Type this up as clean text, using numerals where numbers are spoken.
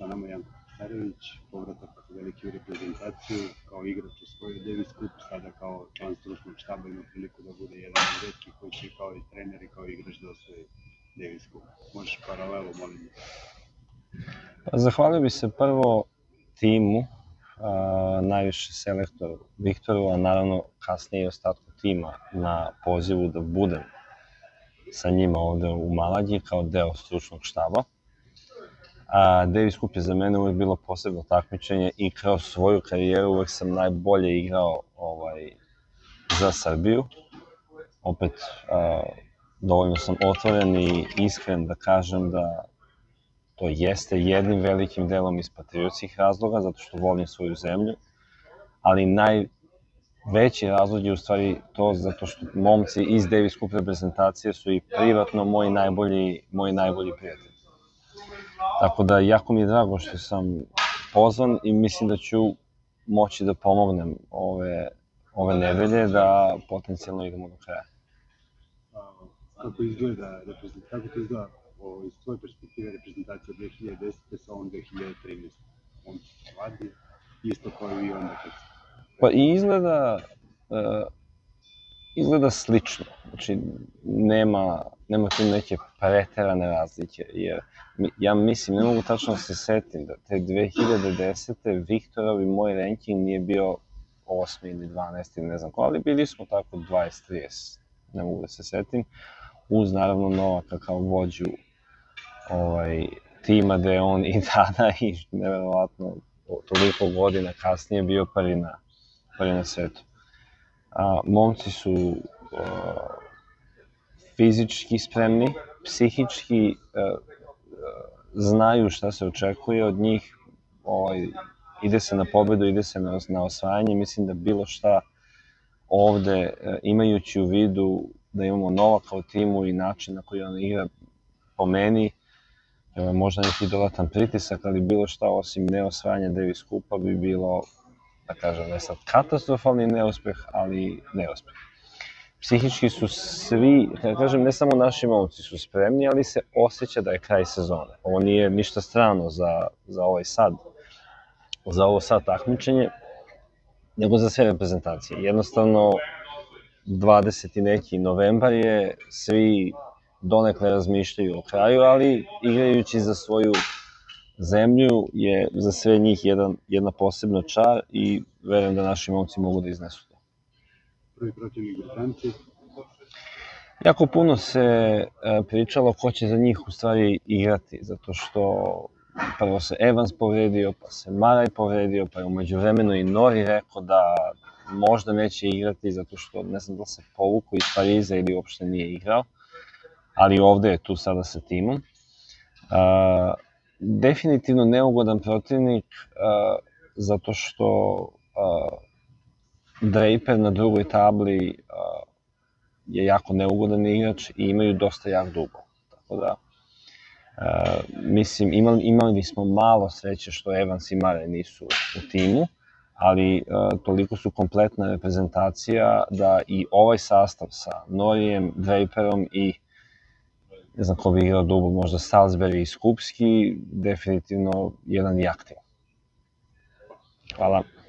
sa nama Janko Carević, povratak veliki u reprezentaciju, kao igrač u svojoj Davis Cup, sada kao član stručnog štaba ima priliku da bude jedan od retkih koji će kao i trener i kao igrač da osvoji Davis Cup. Možeš paralelu, molim. Zahvalio bih se prvo timu, najviše selektoru Viktoru, a naravno kasnije i ostatku tima na pozivu da budem sa njima ovde u Malagi kao deo stručnog štaba. Davis Cup je za mene uvek bilo posebno takmičenje i kroz svoju karijeru uvek sam najbolje igrao za Srbiju. Opet, dovoljno sam otvoren i iskren da kažem da to jeste jednim velikim delom iz patriotskih razloga, zato što volim svoju zemlju, ali najveći razlog je u stvari to zato što momci iz Davis Cup reprezentacije su i privatno moji najbolji prijatelji. Tako da, jako mi je drago što sam pozvan i mislim da ću moći da pomognem ove nedelje da potencijalno idemo do kraja. Kako ti izgleda iz tvoje perspektive reprezentacija 2010. sa ovom 2013. On se mladi, isto kao i onda kad se... Pa i izgleda slično, znači nema tu neke preterane razlike, jer ja mislim, ne mogu tačno da se setim da te 2010. Viktorovi moj ranking nije bio 8. ili 12. ili ne znam ko, ali bili smo tako 20-30, ne mogu da se setim, uz naravno Novaka kao vođu tima gde on i tada i neverovatno toliko godina kasnije bio prvi na svetu. Momci su fizički spremni, psihički znaju šta se očekuje od njih, ide se na pobedu, ide se na osvajanje. Mislim da bilo šta ovde, imajući u vidu da imamo Novaka u timu i način na koji on igra, po meni, možda neki dodatan pritisak, ali bilo šta osim neosvajanja Davis Cupa bi bilo, da kažem, ne sad katastrofalni neuspeh, ali neuspeh. Psihički su svi, da kažem, ne samo naši momci su spremni, ali se osjeća da je kraj sezone. Ovo nije ništa strano za ovo sad takmičenje, nego za sve reprezentacije. Jednostavno, 20. neki novembar je, svi donekle razmišljaju o kraju, ali igrajući za svoju zemlju je za sve njih jedna posebna čar i verujem da naši momci mogu da iznesu to. Prvi protivnik Britanci? Jako puno se pričalo ko će za njih u stvari igrati, zato što prvo se Evans povredio, pa se Maraj povredio, pa je umeđu vremenu i Nori rekao da možda neće igrati zato što ne znam da se povukao iz Pariza ili uopšte nije igrao, ali ovde je tu sada sa timom. Definitivno neugodan protivnik zato što Draper na drugoj tabli je jako neugodan igrač i imaju dosta jak dubol. Tako da, mislim, imali smo malo sreće što Evans i Mare nisu u timu, ali toliko su kompletna reprezentacija da i ovaj sastav sa Norijem, Draperom i ne znam ko bi igrao dubol, možda Salisbury i Skupski, definitivno jedan jak tim. Hvala.